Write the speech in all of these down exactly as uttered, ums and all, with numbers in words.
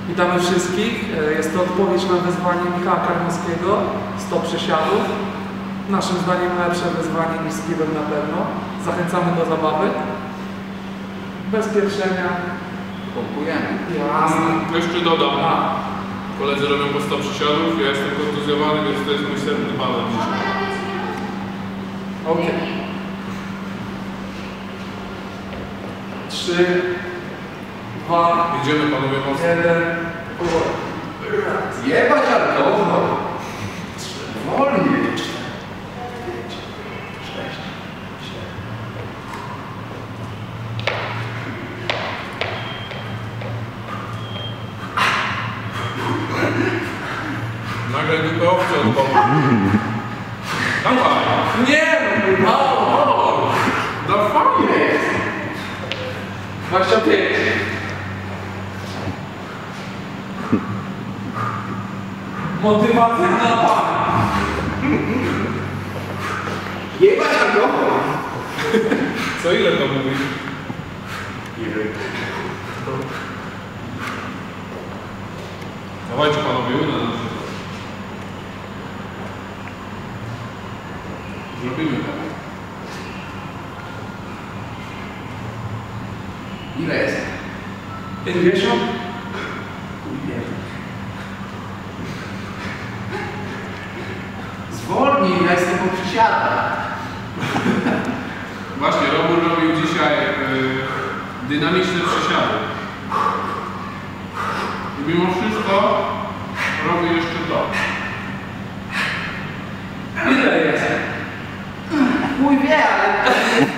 Witamy wszystkich. Jest to odpowiedź na wyzwanie Michała Karnowskiego. sto przysiadów. Naszym zdaniem lepsze wyzwanie niż z piwem na pewno. Zachęcamy do zabawy. Bez pieprzenia. Pompujemy. Jasne. Jeszcze dodam. A. Koledzy robią po sto przysiadów, ja jestem kontuzjowany, więc to jest mój setny balon dzisiaj. Okej. Trzy, dwa, Jedziemy panowie mocno. jeden. Jebać alkohol. Wolniej. Sześć. Nagle dupę owce od boku. Dawaj! Nie! Mało! Da fajnie! dwadzieścia pięć. Motywacja na pana. Jebać alkohol. Co ile to mówisz? Nie wiem. Dawajcie panowie, uda nam się. Zrobimy tak. Ile jest? pięćdziesiąt. Zwolnij, ja jestem po przysiadach. Właśnie, Robur robił dzisiaj yy, dynamiczne przysiady. I mimo wszystko robi jeszcze to. Ile jest? Mój wie, ale...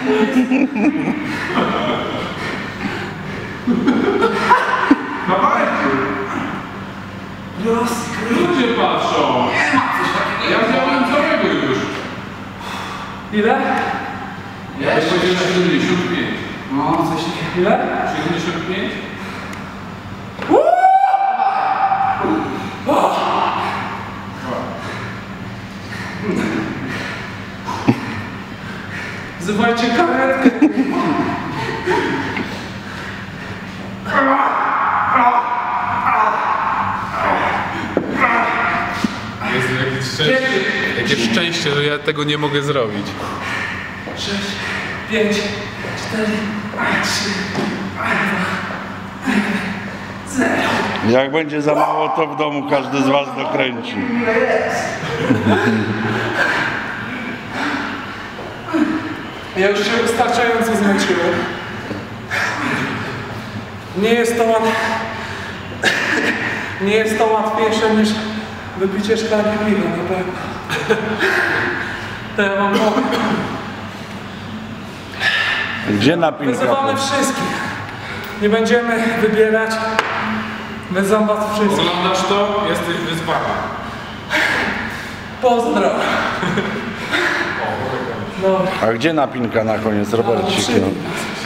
Dawajcie! Ludzie patrzą! Nie ma coś takiego. Ja wziąłem całego już. Ile? Ja Jeszcze powiedziałem siedemdziesiąt pięć. No, coś takiego. Ile? siedemdziesiąt pięć? Wzywajcie karetkę. Jezu, jakie szczęście, jakie szczęście, że ja tego nie mogę zrobić. sześć, pięć, cztery, trzy, dwa, jeden, zero. Jak będzie za mało, to w domu każdy z was dokręci. Ile jest? Ja już się wystarczająco zmęczyłem. Nie jest to łatwe. Nie jest to łatwiejsze niż wypicie szklanki piwa, na pewno. To ja wam powiem. Gdzie napinka? Wyzywamy wszystkich. Nie będziemy wybierać. Wyzywam was wszystkich. Oglądasz to? Jesteś wyzwany. Pozdro. No. A gdzie napinka na koniec, Robercik? No.